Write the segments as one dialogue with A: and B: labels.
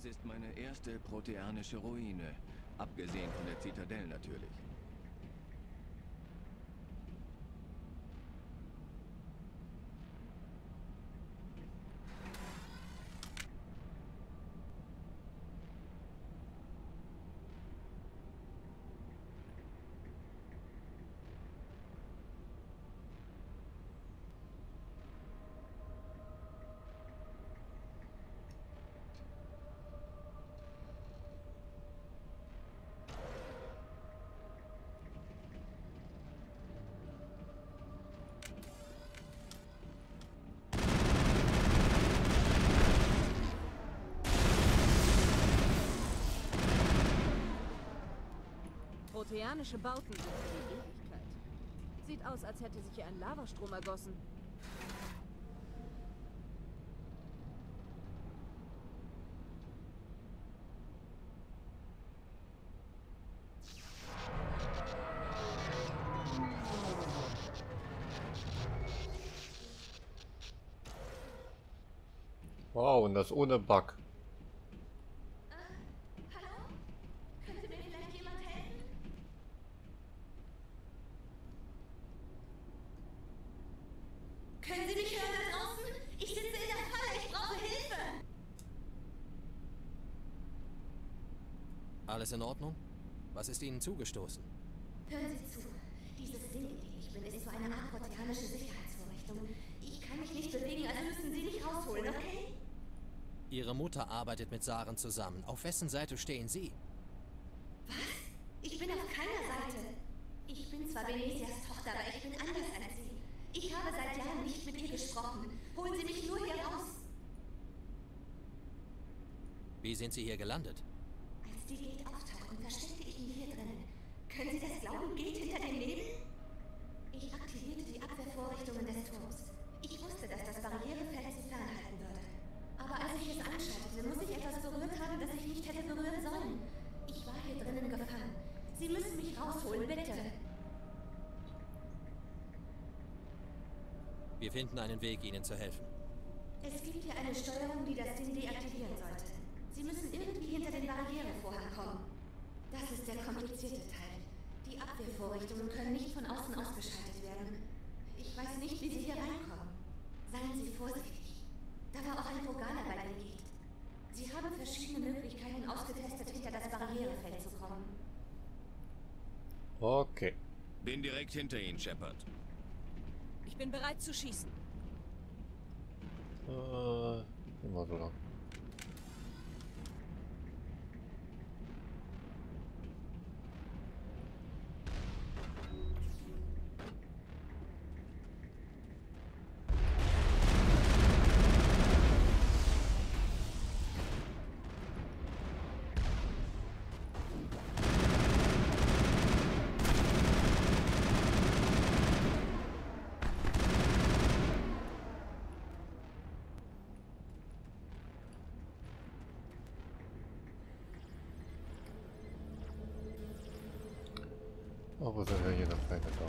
A: Das ist meine erste proteanische Ruine. Abgesehen von der Zitadelle natürlich.
B: Proteanische Bauten sind für die Ewigkeit. Sieht aus, als hätte sich hier ein Lavastrom ergossen.
C: Wow, und das ohne Bug.
D: Hallo? Könnte mir vielleicht jemand helfen? Können Sie mich hören da draußen? Ich sitze in der Falle, ich brauche Hilfe!
E: Alles in Ordnung? Was ist Ihnen zugestoßen?
D: Hören Sie zu. Dieses Ding, in dem ich bin, ist so eine Art proteanische Sicherheitsvorrichtung. Ich kann mich nicht bewegen, also müssen Sie mich rausholen, okay?
E: Ihre Mutter arbeitet mit Saren zusammen. Auf wessen Seite stehen Sie?
D: Was? Ich bin auf keiner Seite. Ich bin zwar Venesias Tochter, aber ich bin anders als Sie. Ich habe seit Jahren nicht mit ihr gesprochen. Holen Sie mich nur hier raus.
E: Wie sind Sie hier gelandet?
D: Als die Gate auftauchten, versteckte ich mich hier drinnen. Können Sie das glauben? Geht hinter dem Nebel? Ich aktivierte die Abwehrvorrichtungen des Turms. Ich wusste, dass das Barrierefeld sie fernhalten würde. Aber als ich es anschaltete, muss ich etwas berührt haben, das ich nicht hätte berühren sollen. Ich war hier drinnen gefangen. Sie müssen mich rausholen, bitte.
E: Wir finden einen Weg, Ihnen zu helfen.
D: Es gibt hier eine Steuerung, die das Ding deaktivieren sollte. Sie müssen irgendwie hinter den Barrierevorhang kommen. Das ist der komplizierte Teil. Die Abwehrvorrichtungen können nicht von außen ausgeschaltet werden. Ich weiß nicht, wie Sie hier reinkommen. Seien Sie vorsichtig. Da war auch ein Progala bei der Gate. Sie haben verschiedene Möglichkeiten ausgetestet, hinter das Barrierefeld zu kommen.
C: Okay.
A: Bin direkt hinter Ihnen, Shepard.
B: Ich bin bereit zu schießen.
C: Immer so lang. Aber sind ja hier noch keine da.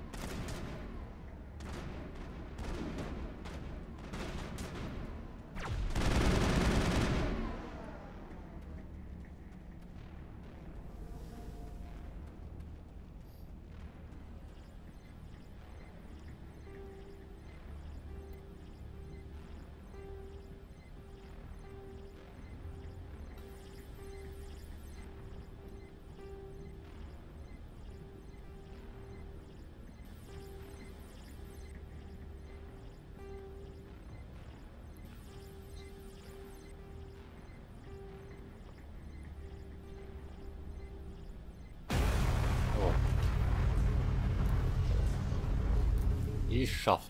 C: Geschafft.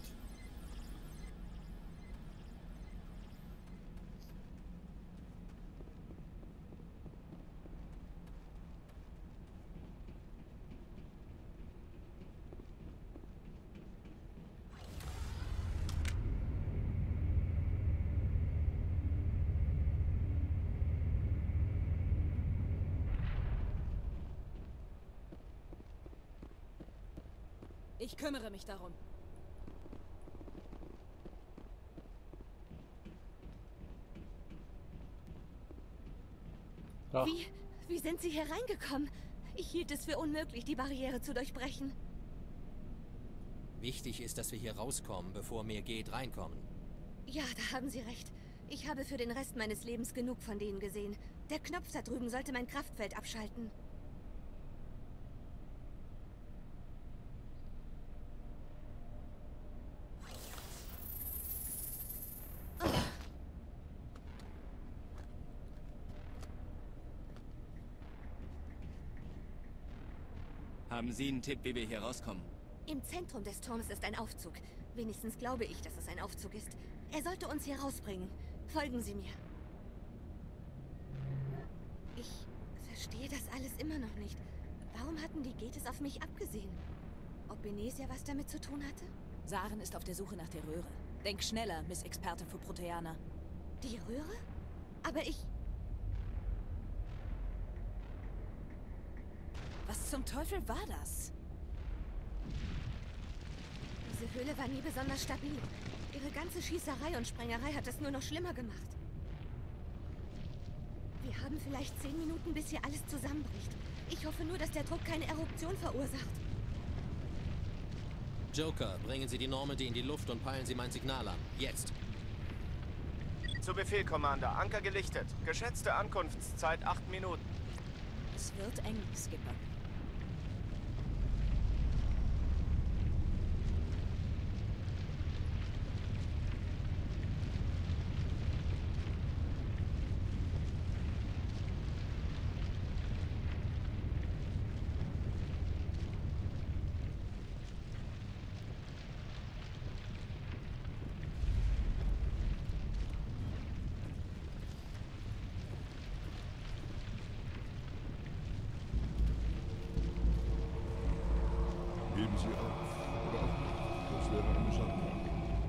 B: Ich kümmere mich darum.
C: Ja.
D: Wie sind Sie hier reingekommen? Ich hielt es für unmöglich, die Barriere zu durchbrechen.
E: Wichtig ist, dass wir hier rauskommen, bevor mehr Gate reinkommen.
D: Ja, da haben Sie recht. Ich habe für den Rest meines Lebens genug von denen gesehen. Der Knopf da drüben sollte mein Kraftfeld abschalten.
A: Haben Sie einen Tipp, wie wir hier rauskommen?
D: Im Zentrum des Turms ist ein Aufzug. Wenigstens glaube ich, dass es ein Aufzug ist. Er sollte uns hier rausbringen. Folgen Sie mir. Ich verstehe das alles immer noch nicht. Warum hatten die Getes auf mich abgesehen? Ob Benezia was damit zu tun hatte?
B: Saren ist auf der Suche nach der Röhre. Denk schneller, Miss Expertin für Proteaner.
D: Die Röhre? Aber ich...
B: Was zum Teufel war das?
D: Diese Höhle war nie besonders stabil. Ihre ganze Schießerei und Sprengerei hat es nur noch schlimmer gemacht. Wir haben vielleicht 10 Minuten, bis hier alles zusammenbricht. Ich hoffe nur, dass der Druck keine Eruption verursacht.
E: Joker, bringen Sie die Normandy in die Luft und peilen Sie mein Signal an. Jetzt!
F: Zu Befehl, Commander. Anker gelichtet. Geschätzte Ankunftszeit 8 Minuten.
B: Es wird eng, Skipper.
G: Geben Sie auf. Oder auch nicht. Das wäre eine Schande.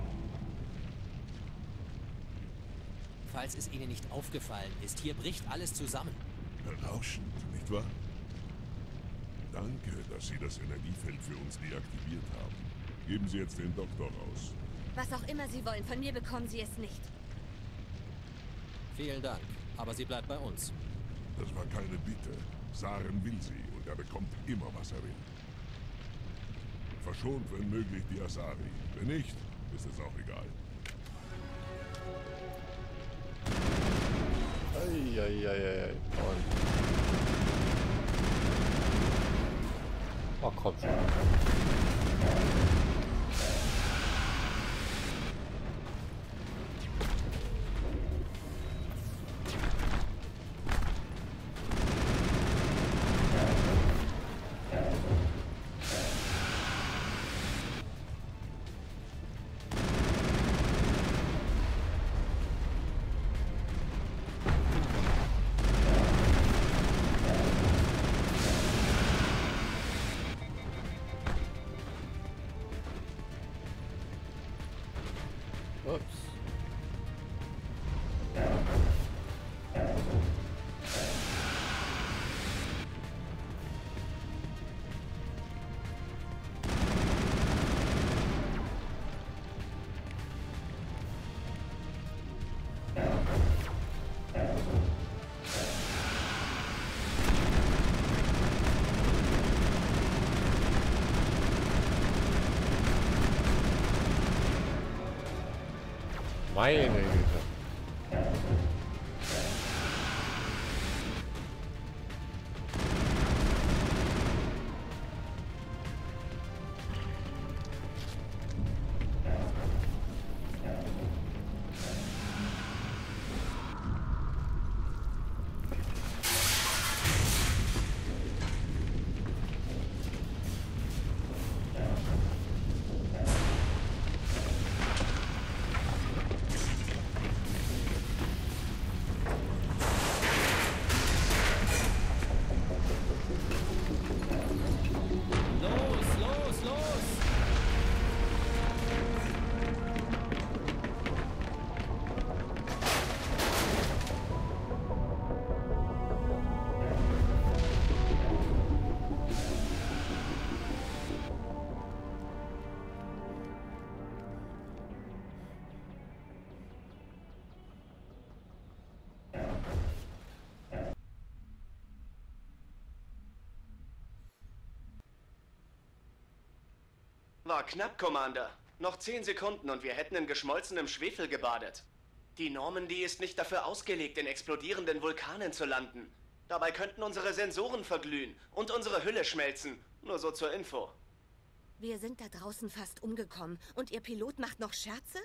E: Falls es Ihnen nicht aufgefallen ist, hier bricht alles zusammen.
G: Berauschend, nicht wahr? Danke, dass Sie das Energiefeld für uns deaktiviert haben. Geben Sie jetzt den Doktor raus.
D: Was auch immer Sie wollen, von mir bekommen Sie es nicht.
E: Vielen Dank, aber sie bleibt bei uns.
G: Das war keine Bitte. Saren will sie und er bekommt immer, was er will. Verschont, wenn möglich, die Asari. Wenn nicht, ist es auch egal.
C: Eieieiei. Und... Oh, komm schon. Ups. Meine Güte.
F: War knapp, Commander. Noch 10 Sekunden und wir hätten in geschmolzenem Schwefel gebadet. Die Normandy ist nicht dafür ausgelegt, in explodierenden Vulkanen zu landen. Dabei könnten unsere Sensoren verglühen und unsere Hülle schmelzen. Nur so zur Info.
D: Wir sind da draußen fast umgekommen und Ihr Pilot macht noch Scherze?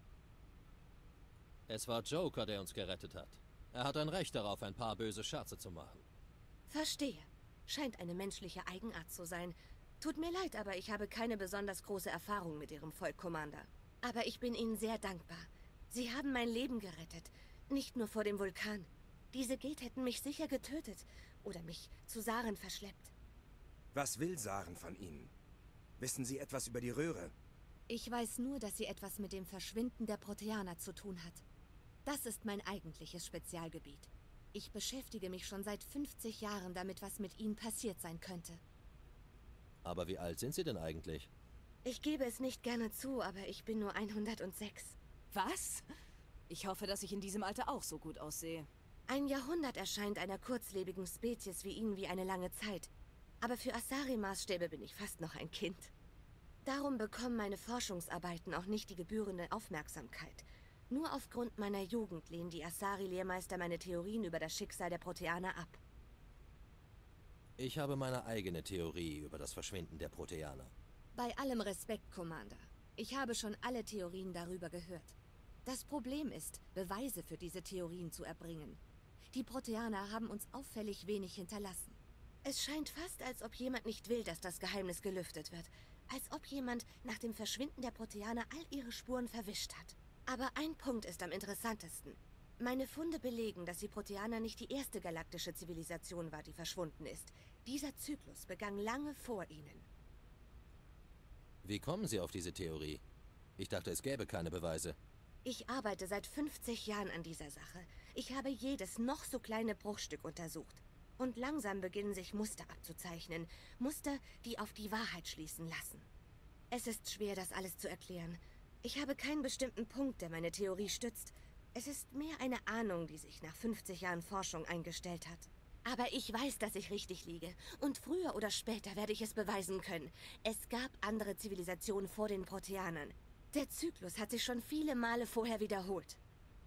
E: Es war Joker, der uns gerettet hat. Er hat ein Recht darauf, ein paar böse Scherze zu machen.
D: Verstehe. Scheint eine menschliche Eigenart zu sein. Tut mir leid, aber ich habe keine besonders große Erfahrung mit Ihrem Volk, Commander. Aber ich bin Ihnen sehr dankbar. Sie haben mein Leben gerettet. Nicht nur vor dem Vulkan. Diese Geth hätten mich sicher getötet oder mich zu Saren verschleppt.
H: Was will Saren von Ihnen? Wissen Sie etwas über die Röhre?
B: Ich weiß nur, dass sie etwas mit dem Verschwinden der Proteaner zu tun hat. Das ist mein eigentliches Spezialgebiet. Ich beschäftige mich schon seit 50 Jahren damit, was mit ihnen passiert sein könnte.
E: Aber wie alt sind Sie denn eigentlich?
D: Ich gebe es nicht gerne zu, aber ich bin nur 106.
B: Was? Ich hoffe, dass ich in diesem Alter auch so gut aussehe.
D: Ein Jahrhundert erscheint einer kurzlebigen Spezies wie Ihnen wie eine lange Zeit. Aber für Asari-Maßstäbe bin ich fast noch ein Kind. Darum bekommen meine Forschungsarbeiten auch nicht die gebührende Aufmerksamkeit. Nur aufgrund meiner Jugend lehnen die Asari-Lehrmeister meine Theorien über das Schicksal der Proteaner ab.
E: Ich habe meine eigene Theorie über das Verschwinden der Proteaner.
B: Bei allem Respekt, Commander. Ich habe schon alle Theorien darüber gehört. Das Problem ist, Beweise für diese Theorien zu erbringen. Die Proteaner haben uns auffällig wenig hinterlassen.
D: Es scheint fast, als ob jemand nicht will, dass das Geheimnis gelüftet wird. Als ob jemand nach dem Verschwinden der Proteaner all ihre Spuren verwischt hat. Aber ein Punkt ist am interessantesten. Meine Funde belegen, dass die Proteaner nicht die erste galaktische Zivilisation war, die verschwunden ist. Dieser Zyklus begann lange vor ihnen.
E: Wie kommen Sie auf diese Theorie? Ich dachte, es gäbe keine Beweise.
D: Ich arbeite seit 50 Jahren an dieser Sache. Ich habe jedes noch so kleine Bruchstück untersucht. Und langsam beginnen sich Muster abzuzeichnen. Muster, die auf die Wahrheit schließen lassen. Es ist schwer, das alles zu erklären. Ich habe keinen bestimmten Punkt, der meine Theorie stützt. Es ist mehr eine Ahnung, die sich nach 50 Jahren Forschung eingestellt hat. Aber ich weiß, dass ich richtig liege. Und früher oder später werde ich es beweisen können. Es gab andere Zivilisationen vor den Proteanern. Der Zyklus hat sich schon viele Male vorher wiederholt.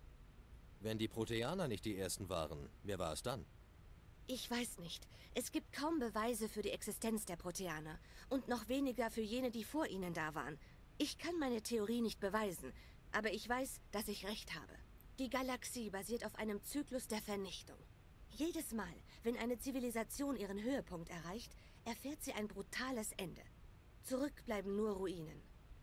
E: Wenn die Proteaner nicht die ersten waren, wer war es dann?
D: Ich weiß nicht. Es gibt kaum Beweise für die Existenz der Proteaner. Und noch weniger für jene, die vor ihnen da waren. Ich kann meine Theorie nicht beweisen, aber ich weiß, dass ich recht habe. Die Galaxie basiert auf einem Zyklus der Vernichtung. Jedes Mal, wenn eine Zivilisation ihren Höhepunkt erreicht, erfährt sie ein brutales Ende. Zurück bleiben nur Ruinen.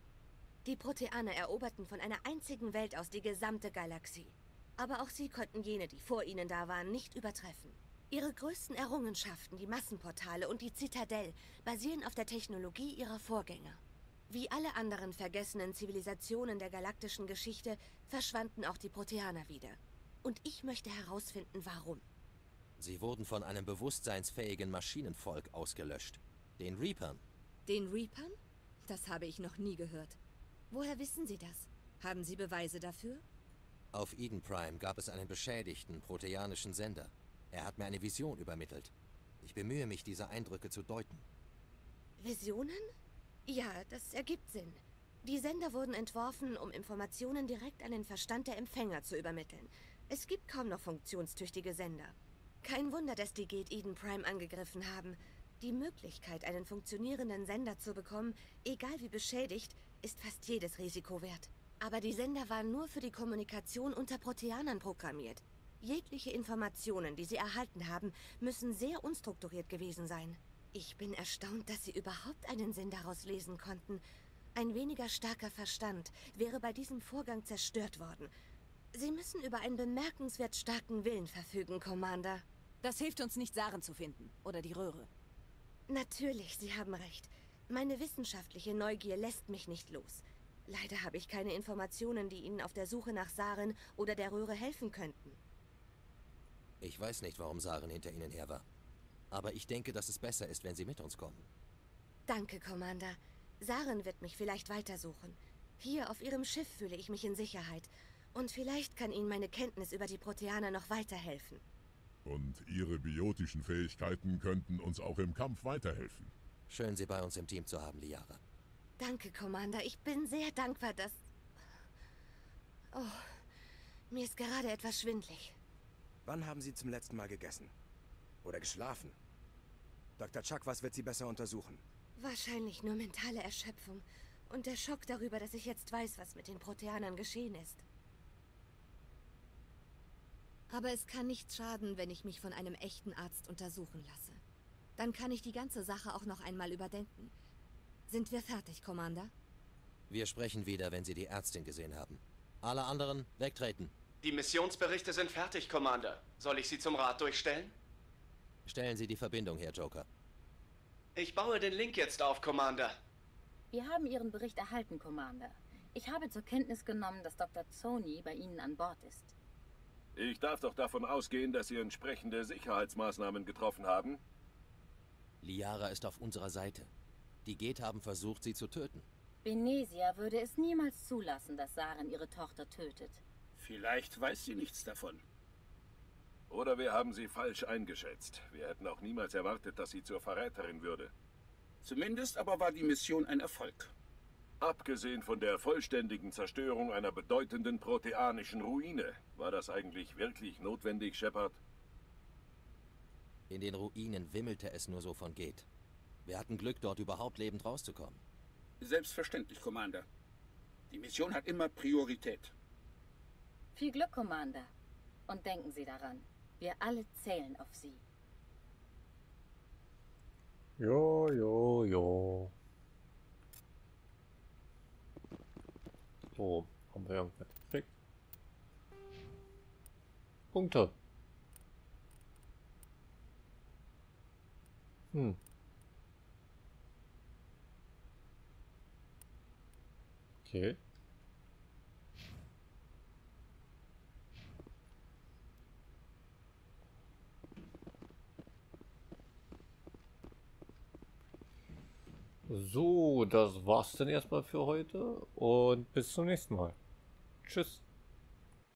D: Die Proteaner eroberten von einer einzigen Welt aus die gesamte Galaxie. Aber auch sie konnten jene, die vor ihnen da waren, nicht übertreffen. Ihre größten Errungenschaften, die Massenportale und die Zitadelle, basieren auf der Technologie ihrer Vorgänger. Wie alle anderen vergessenen Zivilisationen der galaktischen Geschichte verschwanden auch die Proteaner wieder. Und ich möchte herausfinden, warum.
E: Sie wurden von einem bewusstseinsfähigen Maschinenvolk ausgelöscht. Den Reapern.
B: Den Reapern? Das habe ich noch nie gehört. Woher wissen Sie das? Haben Sie Beweise dafür?
E: Auf Eden Prime gab es einen beschädigten proteanischen Sender. Er hat mir eine Vision übermittelt. Ich bemühe mich, diese Eindrücke zu deuten.
D: Visionen? Ja, das ergibt Sinn. Die Sender wurden entworfen, um Informationen direkt an den Verstand der Empfänger zu übermitteln. Es gibt kaum noch funktionstüchtige Sender. Kein Wunder, dass die Geth Eden Prime angegriffen haben. Die Möglichkeit, einen funktionierenden Sender zu bekommen, egal wie beschädigt, ist fast jedes Risiko wert. Aber die Sender waren nur für die Kommunikation unter Proteanern programmiert. Jegliche Informationen, die sie erhalten haben, müssen sehr unstrukturiert gewesen sein. Ich bin erstaunt, dass sie überhaupt einen Sinn daraus lesen konnten. Ein weniger starker Verstand wäre bei diesem Vorgang zerstört worden. Sie müssen über einen bemerkenswert starken Willen verfügen, Commander.
B: Das hilft uns nicht, Saren zu finden. Oder die Röhre.
D: Natürlich, Sie haben recht. Meine wissenschaftliche Neugier lässt mich nicht los. Leider habe ich keine Informationen, die Ihnen auf der Suche nach Saren oder der Röhre helfen könnten.
E: Ich weiß nicht, warum Saren hinter Ihnen her war. Aber ich denke, dass es besser ist, wenn Sie mit uns kommen.
D: Danke, Commander. Saren wird mich vielleicht weitersuchen. Hier auf Ihrem Schiff fühle ich mich in Sicherheit. Und vielleicht kann Ihnen meine Kenntnis über die Proteaner noch weiterhelfen.
G: Und Ihre biotischen Fähigkeiten könnten uns auch im Kampf weiterhelfen.
E: Schön, Sie bei uns im Team zu haben, Liara.
B: Danke, Commander. Ich bin sehr dankbar, dass... Oh, mir ist gerade etwas schwindlig.
H: Wann haben Sie zum letzten Mal gegessen? Oder geschlafen? Dr. Chuck, was wird Sie besser untersuchen?
B: Wahrscheinlich nur mentale Erschöpfung und der Schock darüber, dass ich jetzt weiß, was mit den Proteanern geschehen ist. Aber es kann nicht schaden, wenn ich mich von einem echten Arzt untersuchen lasse. Dann kann ich die ganze Sache auch noch einmal überdenken. Sind wir fertig, Commander?
E: Wir sprechen wieder, wenn Sie die Ärztin gesehen haben. Alle anderen wegtreten.
F: Die Missionsberichte sind fertig, Commander. Soll ich sie zum Rat durchstellen?
E: Stellen Sie die Verbindung her, Joker.
F: Ich baue den Link jetzt auf, Commander.
I: Wir haben Ihren Bericht erhalten, Commander. Ich habe zur Kenntnis genommen, dass Dr. Zoni bei Ihnen an Bord ist.
J: Ich darf doch davon ausgehen, dass Sie entsprechende Sicherheitsmaßnahmen getroffen haben?
E: Liara ist auf unserer Seite. Die Geth haben versucht, sie zu töten.
I: Benesia würde es niemals zulassen, dass Saren ihre Tochter tötet.
J: Vielleicht weiß sie nichts davon. Oder wir haben sie falsch eingeschätzt. Wir hätten auch niemals erwartet, dass sie zur Verräterin würde.
K: Zumindest aber war die Mission ein Erfolg.
J: Abgesehen von der vollständigen Zerstörung einer bedeutenden proteanischen Ruine, war das eigentlich wirklich notwendig, Shepard?
E: In den Ruinen wimmelte es nur so von Geth. Wir hatten Glück, dort überhaupt lebend rauszukommen.
K: Selbstverständlich, Commander. Die Mission hat immer Priorität.
I: Viel Glück, Commander. Und denken Sie daran, wir alle zählen auf Sie.
C: Jo, jo, jo. So, haben wir irgendwas gekriegt? Punkte. Okay. So, das war's dann erstmal für heute und bis zum nächsten Mal. Tschüss.